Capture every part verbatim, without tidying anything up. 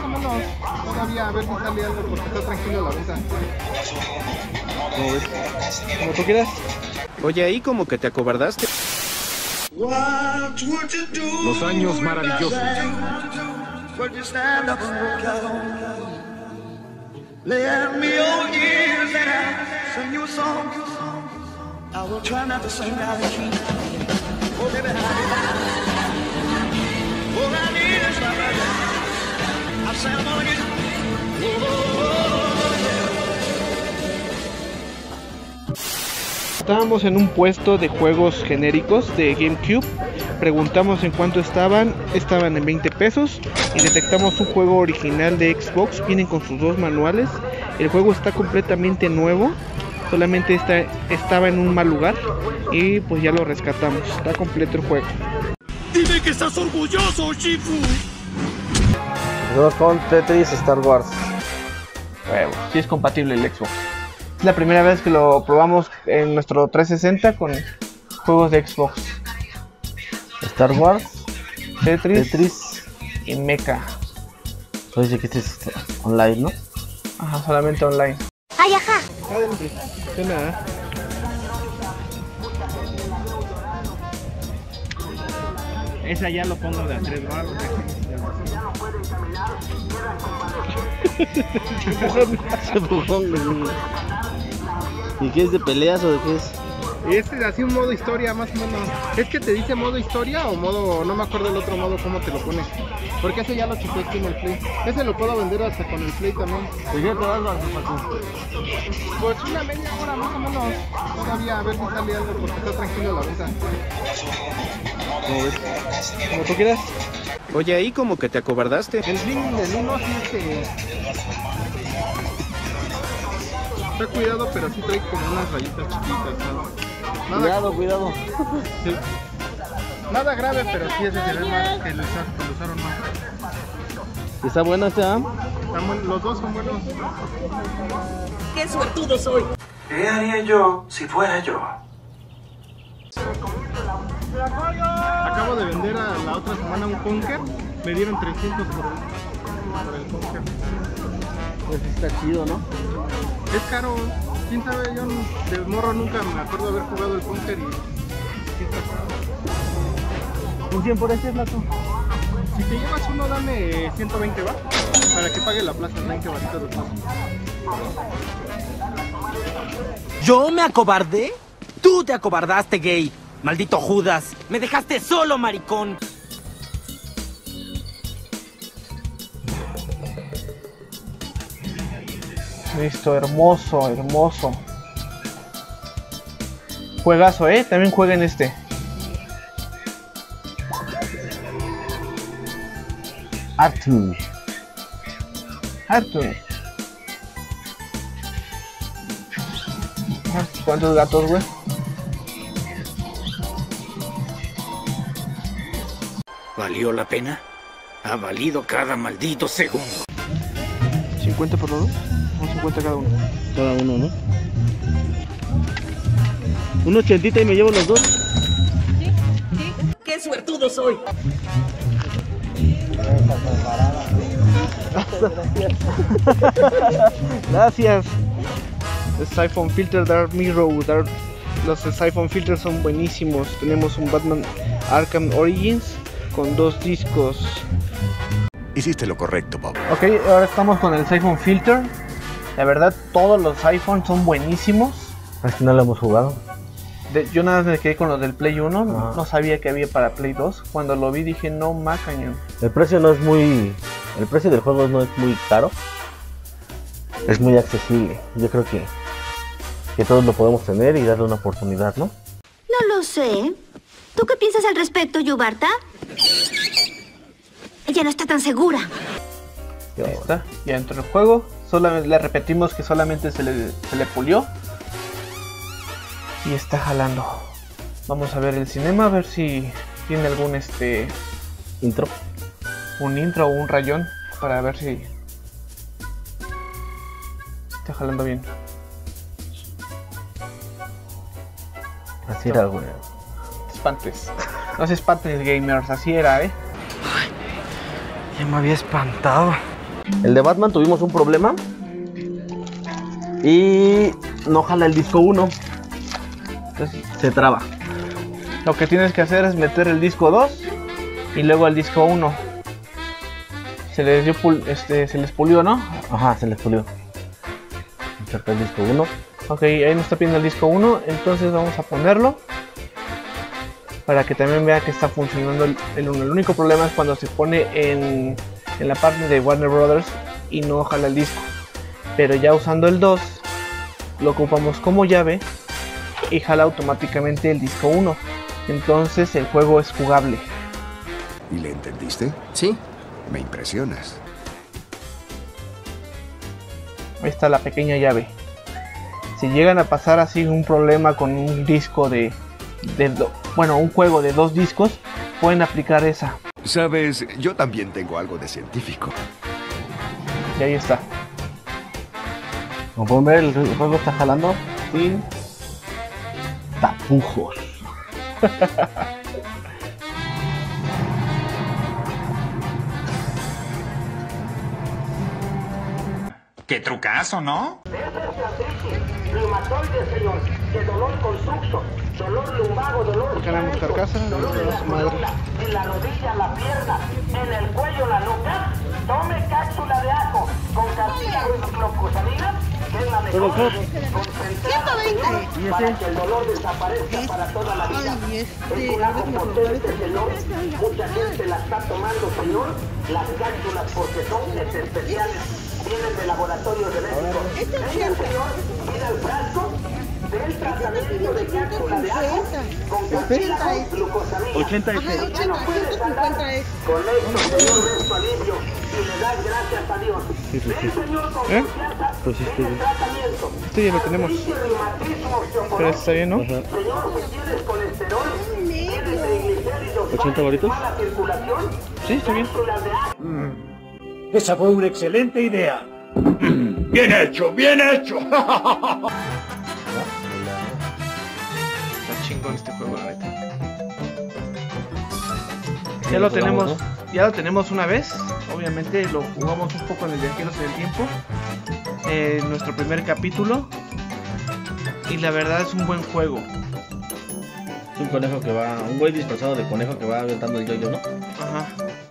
o menos. Todavía a ver si sale algo porque está tranquilo la venta. Como ves, como tú quieras. Oye, ahí como que te acobardaste. Los años maravillosos. Estábamos en un puesto de juegos genéricos de GameCube. Preguntamos en cuánto estaban. Estaban en veinte pesos. Y detectamos un juego original de Xbox. Vienen con sus dos manuales. El juego está completamente nuevo. Solamente está, estaba en un mal lugar. Y pues ya lo rescatamos. Está completo el juego. ¡Dime que estás orgulloso, Shifu! Empezamos con Tetris Star Wars. Bueno, sí es compatible el Xbox. Es la primera vez que lo probamos en nuestro trescientos sesenta con juegos de Xbox. Star Wars, Tetris, Tetris y Mecha. Oye, que este es online, ¿no? Ajá, solamente online. ¡Ay, ajá! Adelante. De nada. Esa ya lo pongo de a tres barras. ¿Y qué es de peleas o de qué es? Este es así un modo historia más o menos. Es que te dice modo historia o modo, no me acuerdo el otro modo cómo te lo pone. Porque ese ya lo chupé aquí en el Play. Ese lo puedo vender hasta con el Play también. ¿Y qué te das, Marco? Pues una media hora más o menos. Todavía a ver si sale algo porque está tranquilo la venta. Como ves, como tú quieras. Oye, ahí como que te acobardaste. El Bling del uno sí es que... está cuidado, pero sí trae como unas rayitas chiquitas, ¿no? Nada, Cuidado, cuidado. sí. Nada grave, pero sí ese se ve más que lo usaron, que lo usaron más. ¿Está buena esta? Están buen- los dos son buenos. ¡Qué suertudo soy! ¿Qué haría yo si fuera yo? Acabo de vender a la otra semana un Conker. Me dieron trescientos por el, por el Conker. Pues está chido, ¿no? Es caro. Quién sabe, yo de morro nunca me acuerdo de haber jugado el Conker y sí está caro. ¿Un cien por este, flaco? Si te llevas uno, dame ciento veinte, ¿va? Para que pague la plaza, veinte baritos de plaza. ¿Yo me acobardé? Tú te acobardaste, gay. Maldito Judas. Me dejaste solo, maricón. Listo, hermoso, hermoso. Juegazo, eh. También jueguen este. Arthur. Arthur. ¿Cuántos gatos, güey? ¿Valió la pena? Ha valido cada maldito segundo. ¿cincuenta por los dos? ¿O cincuenta cada uno? Cada uno, ¿no? Un ochentita y me llevo los dos. ¡Qué suertudo soy! Gracias. Siphon Filter, Dark Mirror, Dark... Los Siphon Filters son buenísimos. Tenemos un Batman Arkham Origins con dos discos. Hiciste lo correcto, Bob. Ok, ahora estamos con el Siphon Filter. La verdad, todos los iPhones son buenísimos. Al final lo hemos jugado. De, yo nada más me quedé con los del Play uno. Ajá. No sabía que había para Play dos. Cuando lo vi dije, no macañón. El precio no es muy... El precio del juego no es muy caro. Es muy accesible. Yo creo que... Que todos lo podemos tener y darle una oportunidad, ¿no? No lo sé. ¿Tú qué piensas al respecto, Yubarta? Ella no está tan segura. Ahí está, ya entró el juego. Solamente le repetimos que solamente se le, se le pulió. Y está jalando. Vamos a ver el cinema, a ver si tiene algún este Intro. un intro o un rayón para ver si está jalando bien. Así era, güey. No te espantes. No se espanten, gamers, así era, eh. Ya me había espantado. El de Batman tuvimos un problema y no jala el disco uno. Entonces se traba. Lo que tienes que hacer es meter el disco dos y luego el disco uno. Se les dio pul este, se les pulió, ¿no? Ajá, se les pulió. Inserta el disco uno. Ok, ahí nos está pidiendo el disco uno, entonces vamos a ponerlo para que también vea que está funcionando el, el uno. El único problema es cuando se pone en, en la parte de Warner Brothers y no jala el disco. Pero ya usando el dos, lo ocupamos como llave y jala automáticamente el disco uno. Entonces el juego es jugable. ¿Y le entendiste? Sí. Me impresionas. Ahí está la pequeña llave. Si llegan a pasar así un problema con un disco de, de do, bueno, un juego de dos discos, pueden aplicar esa. Sabes, yo también tengo algo de científico. Y ahí está. Como pueden ver, el juego está jalando sin tapujos. ¡Qué trucazo, ¿no? Reumatoide, señor, de dolor contuso, dolor lumbago, dolor Ganamos carcasa, dolor en la columna, en la rodilla, la pierna, en el cuello, la nuca. Tome cápsula de ajo con cartílago y glucosamina, que es la mejor concentrada, señor, para que el dolor desaparezca para toda la vida. Es un ajo potente, señor. Mucha gente la está tomando, señor. Las cápsulas, porque son especiales, vienen de laboratorios de México. Venga, señor, mira el frasco del tratamiento de cápsula de ajo con cartílago, glucosamina. ochenta y seis. Ya no puedes andar con esto, señor, de su alivio, y le das gracias a Dios. Sí, sí, sí. Ven, señor, con ¿Eh? confianza, Pues sí, sigue el tratamiento. Sí, ya lo tenemos. Pero está bien, ¿no? Señor, si tienes colesterol, tienes triglicéridos, ¿ochenta varitos? mala circulación, Sí, está bien. cápsulas de ajo. Esa fue una excelente idea. Bien hecho, bien hecho. Está chingón este juego, la neta. Ya lo tenemos, ya lo tenemos una vez. Obviamente lo jugamos un poco en el Viajeros del Tiempo. Eh, nuestro primer capítulo. Y la verdad es un buen juego. Es un conejo que va, un güey disfrazado de conejo que va aventando el yoyo, ¿no? Ajá.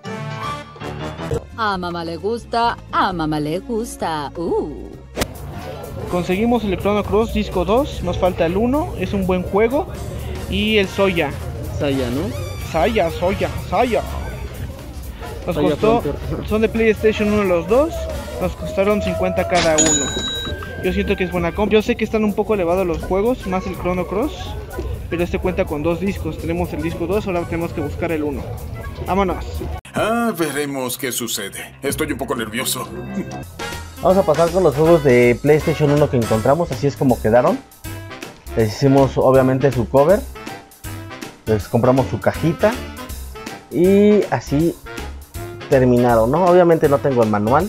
A mamá le gusta, a mamá le gusta. Uh. Conseguimos el Chrono Cross disco dos, nos falta el uno, es un buen juego. Y el Soya. Saya, ¿no? Saya, Soya, Saya. Nos Saya costó, Frontier. son de PlayStation uno los dos, nos costaron cincuenta cada uno. Yo siento que es buena compra. Yo sé que están un poco elevados los juegos, más el Chrono Cross, pero este cuenta con dos discos. Tenemos el disco dos, ahora tenemos que buscar el uno. Vámonos. Ah, veremos qué sucede. Estoy un poco nervioso. Vamos a pasar con los juegos de PlayStation uno que encontramos, así es como quedaron. Les hicimos obviamente su cover, les compramos su cajita y así terminaron, ¿no? Obviamente no tengo el manual,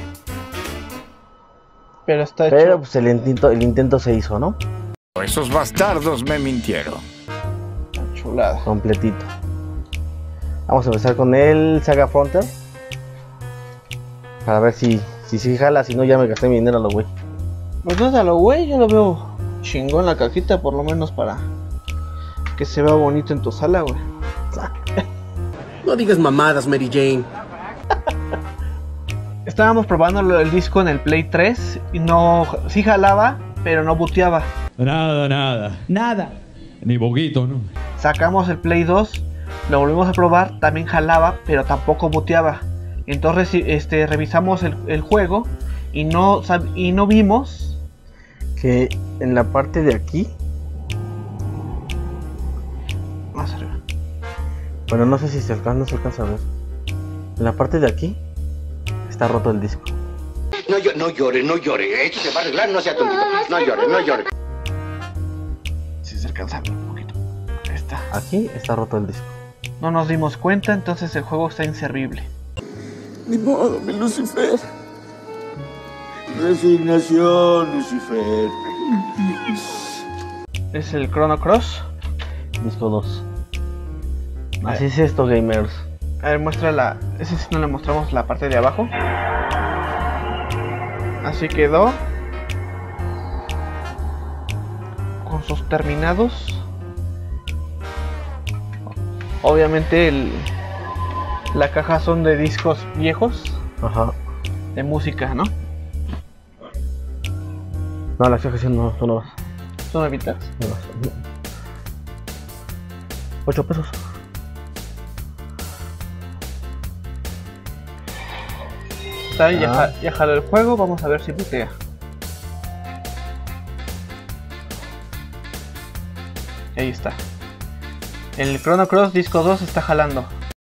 pero está hecho. Pero pues el intento, el intento se hizo, ¿no? Esos bastardos me mintieron. Chulada. Completito. Vamos a empezar con el Saga Frontier. Para ver si si sí jala, si no ya me gasté mi dinero a lo güey. Pues no es a lo güey, yo lo veo chingón la cajita, por lo menos para que se vea bonito en tu sala, güey. No digas mamadas, Mary Jane. Estábamos probando el disco en el Play tres y no, sí jalaba, pero no booteaba. Nada, nada, nada. Ni poquito, ¿no? Sacamos el Play dos, lo volvimos a probar, también jalaba, pero tampoco booteaba. Entonces este, revisamos el, el juego y no, y no vimos que en la parte de aquí, más arriba, bueno, no sé si se alcanza, no se alcanza a ver. En la parte de aquí está roto el disco. No, no llore, no llore. Esto se va a arreglar, no sea tontito. No llore, no llore. Si se alcanza a ver un poquito. Ahí está. Aquí está roto el disco. No nos dimos cuenta, entonces el juego está inservible. Ni modo, mi Lucifer. Resignación, Lucifer. Es el Chrono Cross. Disco dos. Así es esto, gamers. A ver, muestra la... Ese sí no le mostramos la parte de abajo. Así quedó. Con sus terminados. Obviamente el, la caja son de discos viejos. Ajá. De música, ¿no? No, las cajas no son nuevas. ¿Son nuevitas? Nuevas. Ocho pesos. Está bien, Ah. ya, ya jaló el juego, vamos a ver si butea. Ahí está. El Chrono Cross disco dos está jalando.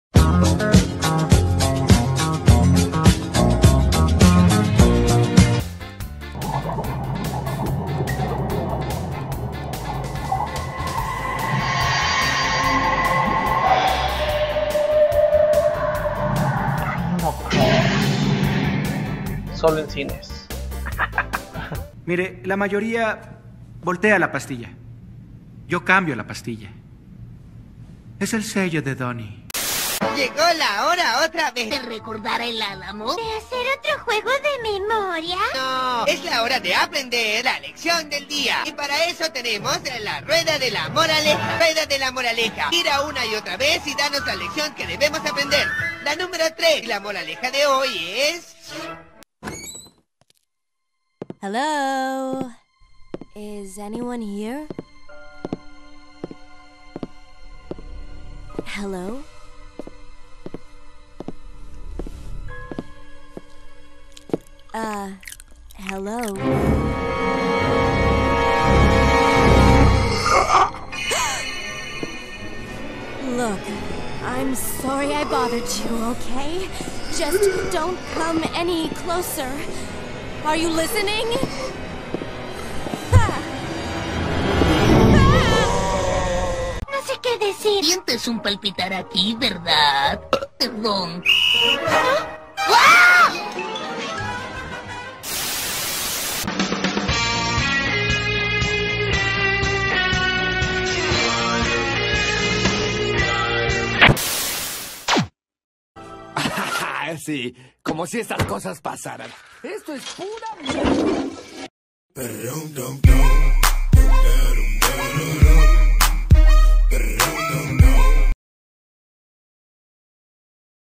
Solo en cines. Mire, la mayoría voltea la pastilla. Yo cambio la pastilla. Es el sello de Donnie. Llegó la hora otra vez de recordar el álamo. ¿De hacer otro juego de memoria? No, es la hora de aprender la lección del día. Y para eso tenemos la rueda de la moraleja. Rueda de la moraleja. Tira una y otra vez y danos la lección que debemos aprender. La número tres. La moraleja de hoy es... Hello? Is anyone here? Hello? Uh, hello? Look, I'm sorry I bothered you, okay? Just don't come any closer. Are you listening? No sé qué decir. Sientes un palpitar aquí, ¿verdad? Perdón. Sí, como si estas cosas pasaran. Esto es pura...